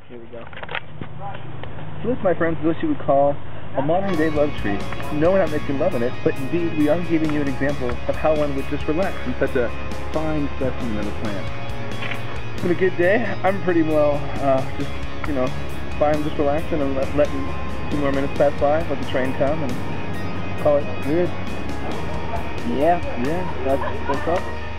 Here we go. So this, my friends, is what you would call a modern-day love tree. No, we're not making love in it, but indeed we are giving you an example of how one would just relax in such a fine specimen of a plant. It's been a good day. I'm pretty well, just, you know, fine, just relaxing and letting a few more minutes pass by, let the train come, and call it good. Yeah. Yeah, that's up.